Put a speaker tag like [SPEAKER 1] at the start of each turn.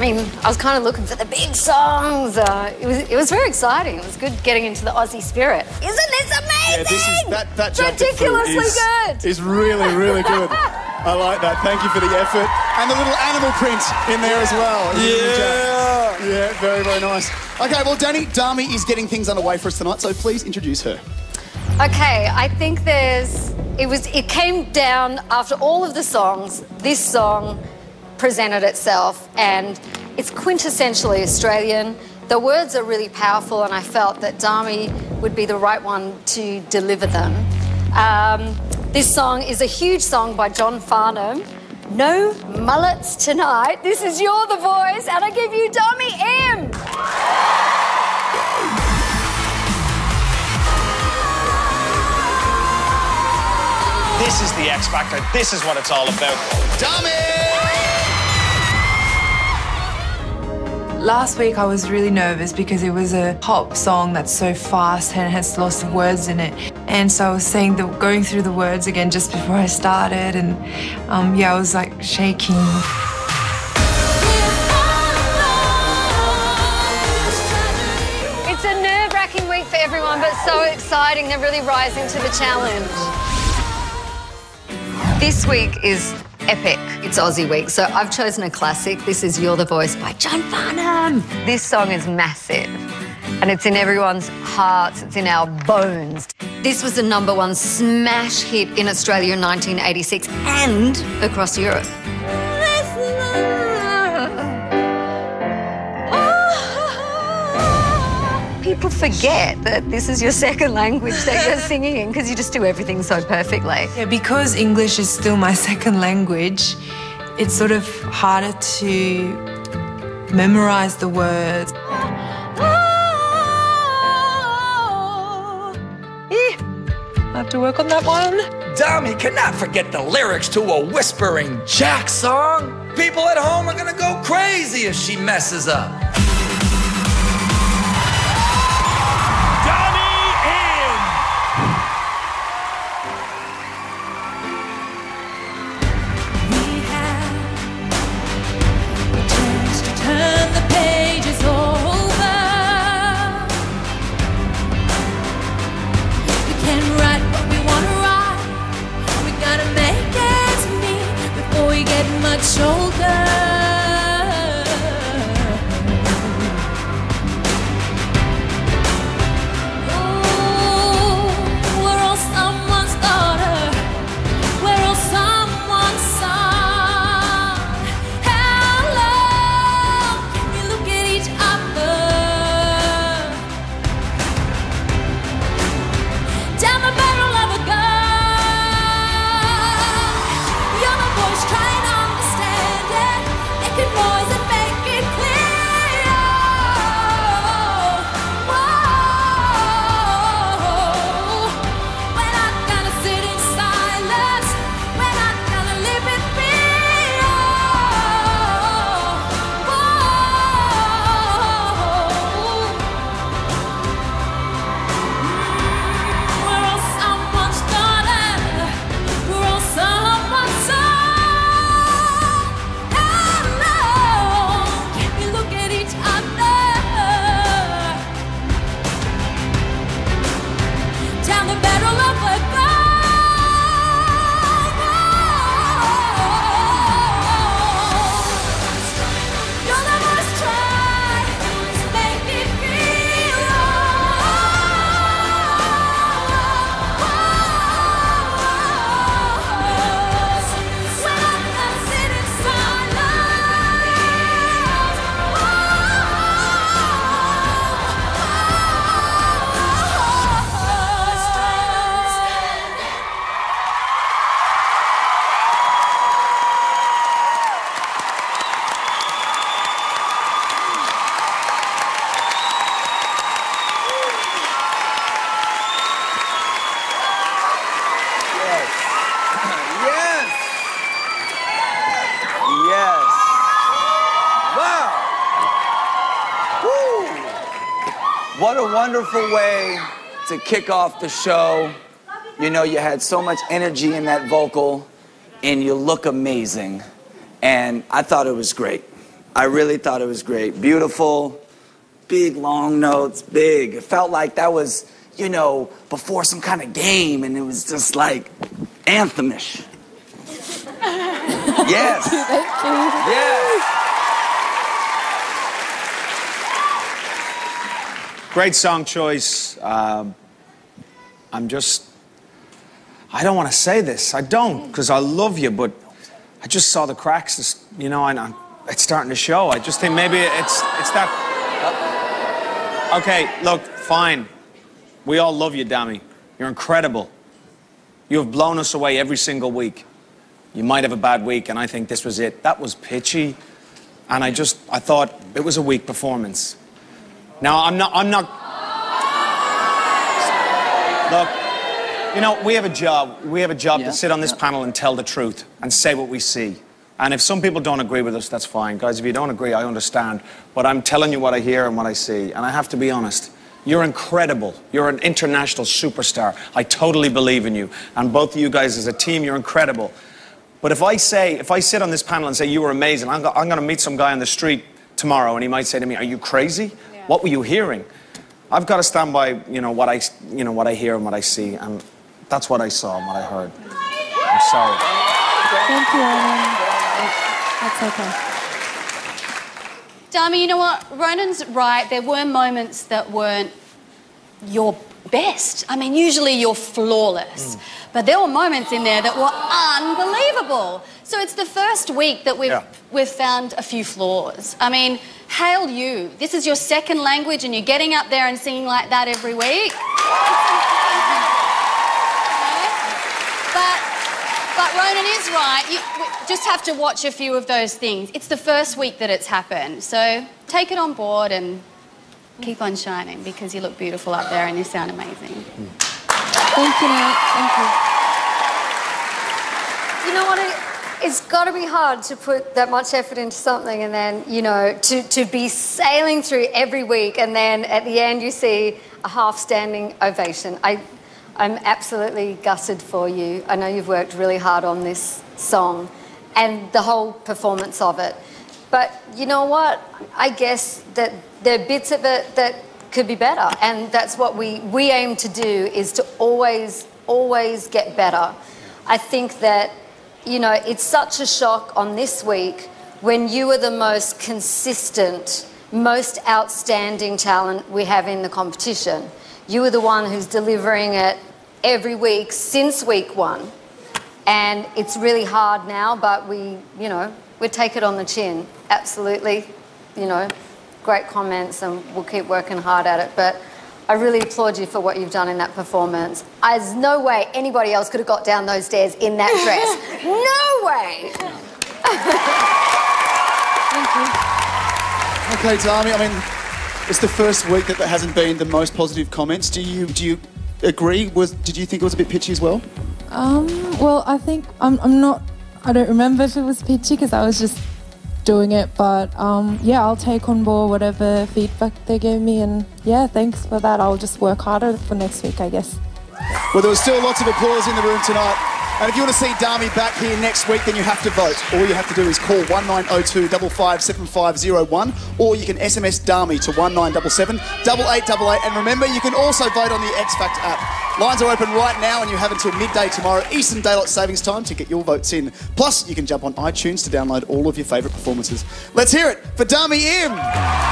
[SPEAKER 1] mean, I was kind of looking for the big songs. It was very exciting. It was good getting into the Aussie spirit. Isn't this amazing?
[SPEAKER 2] Yeah, this is that
[SPEAKER 1] ridiculously good.
[SPEAKER 2] Is really, really good. I like that. Thank you for the effort. And the little animal print in there as well.
[SPEAKER 3] Yeah.
[SPEAKER 2] Yeah, very, very nice. Okay, well, Dani, Dami is getting things underway for us tonight, so please introduce her.
[SPEAKER 1] Okay, I think it came down after all of the songs. This song presented itself, and it's quintessentially Australian. The words are really powerful, and I felt that Dami would be the right one to deliver them. This song is a huge song by John Farnham. No mullets tonight. This is You're the Voice, and I give you Dami M.
[SPEAKER 4] This is the X Factor. This is what it's all about.
[SPEAKER 2] Dami!
[SPEAKER 5] Last week I was really nervous because it was a pop song that's so fast and has lots of words in it. And so I was going through the words again just before I started, and yeah, I was like shaking.
[SPEAKER 1] It's a nerve-wracking week for everyone, but so exciting. They're really rising to the challenge. This week is epic. It's Aussie week, so I've chosen a classic. This is You're the Voice by John Farnham. This song is massive, and it's in everyone's hearts. It's in our bones. This was the #1 smash hit in Australia in 1986 and across Europe. People forget that this is your second language that you're singing in because you just do everything so perfectly.
[SPEAKER 5] Yeah, because English is still my second language, it's sort of harder to memorize the words. I have to work on that one.
[SPEAKER 3] Dami cannot forget the lyrics to a Whispering Jack song. People at home are gonna go crazy if she messes up.
[SPEAKER 6] What a wonderful way to kick off the show. You know, you had so much energy in that vocal, and you look amazing. And I thought it was great. I really thought it was great. Beautiful, big, long notes, big. It felt like that was, you know, before some kind of game, and it was just like anthemish. Yes.
[SPEAKER 7] Thank you.
[SPEAKER 6] Yes.
[SPEAKER 4] Great song choice. I don't want to say this. I don't, because I love you, but I just saw the cracks, you know, and it's starting to show. I just think maybe it's that... Okay, look, fine. We all love you, Dami. You're incredible. You have blown us away every single week. You might have a bad week, and I think this was it. That was pitchy, and I thought it was a weak performance. Now, I'm not... Look, you know, we have a job. We have a job to sit on this panel and tell the truth and say what we see. And if some people don't agree with us, that's fine. Guys, if you don't agree, I understand. But I'm telling you what I hear and what I see. And I have to be honest. You're incredible. You're an international superstar. I totally believe in you. And both of you guys as a team, you're incredible. But if I sit on this panel and say you were amazing, I'm going to meet some guy on the street tomorrow and he might say to me, "Are you crazy? Yeah. What were you hearing?" I've got to stand by, what I hear and what I see, and that's what I saw and what I heard. I'm sorry.
[SPEAKER 7] Thank you, Ronan. That's okay.
[SPEAKER 8] Dami, you know what? Ronan's right. There were moments that weren't your best. I mean, usually you're flawless. But there were moments in there that were unbelievable. So it's the first week that we've found a few flaws. I mean, hail you. This is your second language and you're getting up there and singing like that every week. But Ronan is right. We just have to watch a few of those things. It's the first week that it's happened. So take it on board and keep on shining because you look beautiful up there and you sound amazing.
[SPEAKER 7] Thank you, Nat. Thank you.
[SPEAKER 1] You know what? It's got to be hard to put that much effort into something and then, to be sailing through every week and then at the end you see a half-standing ovation. I'm absolutely gutted for you. I know you've worked really hard on this song and the whole performance of it. But you know what? I guess that there are bits of it that could be better. And that's what we aim to do, is to always get better. I think that, it's such a shock on this week when you are the most consistent, most outstanding talent we have in the competition. You are the one who's delivering it every week since week one. And it's really hard now, but we take it on the chin. Absolutely, great comments and we'll keep working hard at it. But I really applaud you for what you've done in that performance. There's no way anybody else could have got down those stairs in that dress. No way!
[SPEAKER 2] Okay, Dami, I mean, it's the first week that there hasn't been the most positive comments. Do you agree? Did you think it was a bit pitchy as well?
[SPEAKER 7] Well, I think I don't remember if it was pitchy because I was just doing it, but I'll take on board whatever feedback they gave me, and thanks for that. I'll just work harder for next week, I guess.
[SPEAKER 2] Well, there was still lots of applause in the room tonight. And if you want to see Dami back here next week, then you have to vote. All you have to do is call 1902 557501, or you can SMS Dami to 1977 8888. And remember, you can also vote on the X Factor app. Lines are open right now, and you have until midday tomorrow, Eastern Daylight Savings Time, to get your votes in. Plus, you can jump on iTunes to download all of your favourite performances. Let's hear it for Dami Im.